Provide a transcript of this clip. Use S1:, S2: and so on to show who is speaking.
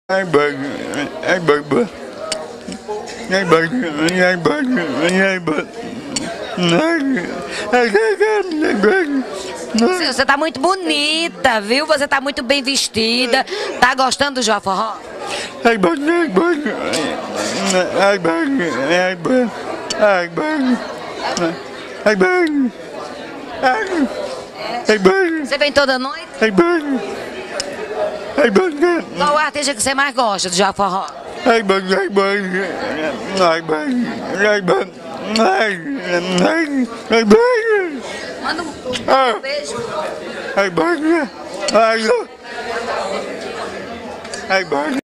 S1: Ai bận, ai bận bận, ai bận, ai bận, ai bận, ai bận.
S2: Você tá muito bonita, viu? Você tá muito bem vestida. Tá gostando do João Forró?
S1: Ai bận, ai bận, ai bận, ai bận, ai bận, ai bận, ai bận,
S2: Você vem toda noite?
S1: ai bận, ai bận.
S2: Qual o artista que você mais gosta do João Forró?
S1: Ai bận, ai bận, ai bận, ai bận, ai bận.
S2: Manda um beijo.
S1: Ai bận, ai bận.